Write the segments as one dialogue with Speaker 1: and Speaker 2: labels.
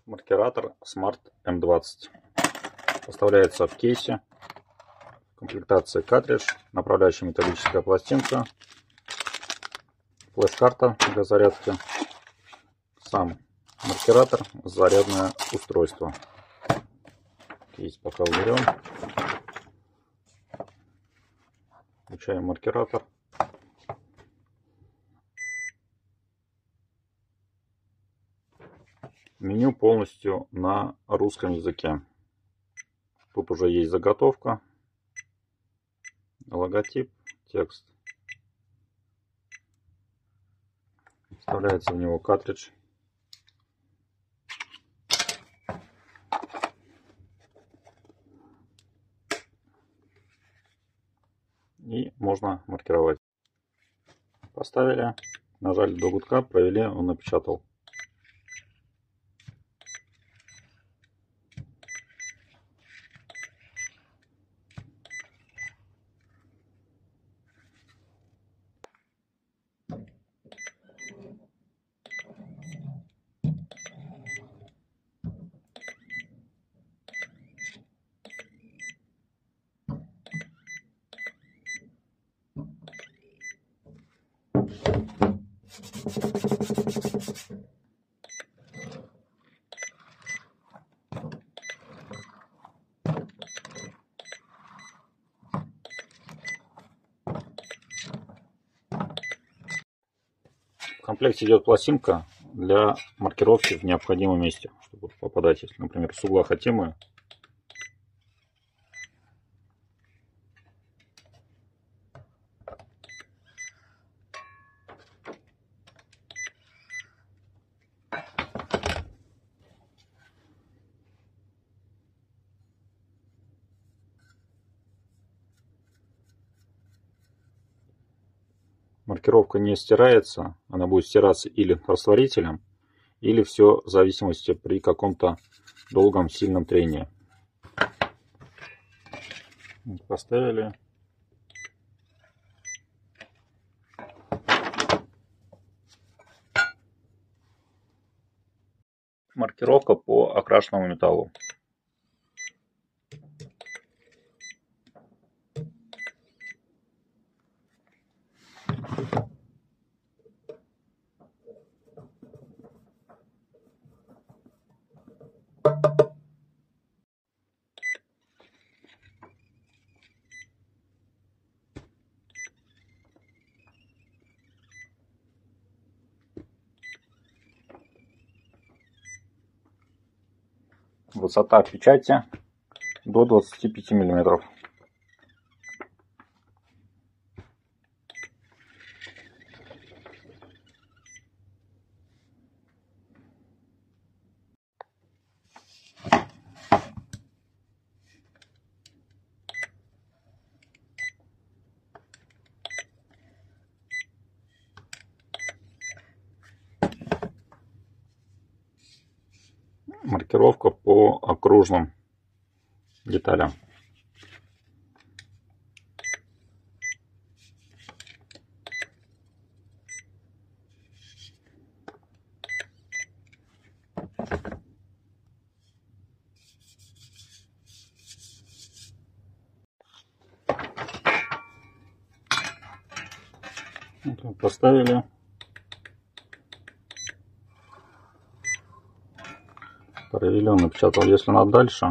Speaker 1: Маркератор Smart M20. Поставляется в кейсе. В комплектации картридж, направляющая металлическая пластинка, флеш-карта для зарядки, сам маркератор, зарядное устройство. Кейс пока уберем. Включаем маркератор. Меню полностью на русском языке. Тут уже есть заготовка, логотип, текст. Вставляется в него картридж. И можно маркировать. Поставили, нажали до гудка, провели, он напечатал. В комплекте идет пластинка для маркировки в необходимом месте, чтобы попадать, если, например, с угла хотимые. Маркировка не стирается, она будет стираться или растворителем, или все в зависимости при каком-то долгом сильном трении. Поставили. Маркировка по окрашенному металлу. Высота печати до 25 мм. Маркировка по окружным деталям. Поставили. Провели, он напечатал. Если надо дальше,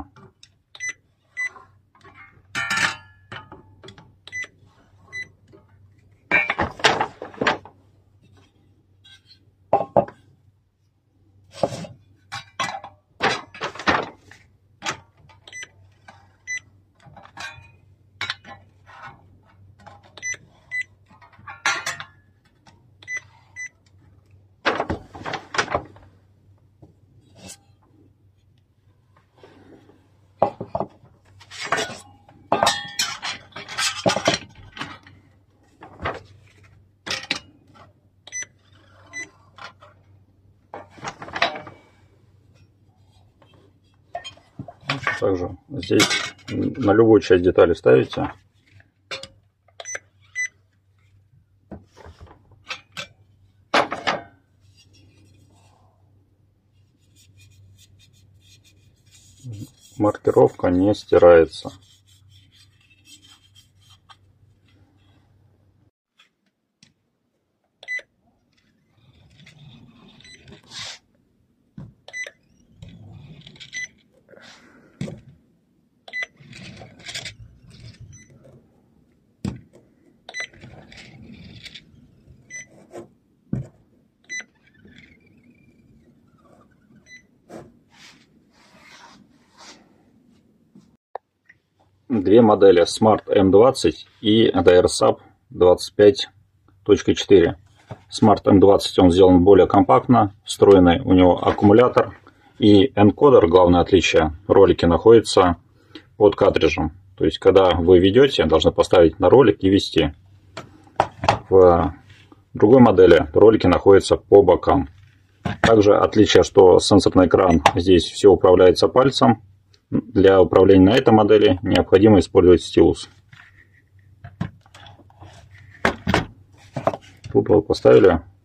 Speaker 1: также здесь на любую часть детали ставите. Маркировка не стирается. Две модели Smart M20 и DRSAP 25.4. Smart M20 он сделан более компактно, встроенный у него аккумулятор и энкодер, главное отличие, ролики находятся под картриджем. То есть, когда вы ведете, должны поставить на ролик и вести. В другой модели ролики находятся по бокам. Также отличие, что сенсорный экран здесь все управляется пальцем. Для управления на этой модели необходимо использовать стилус. Тут вот поставили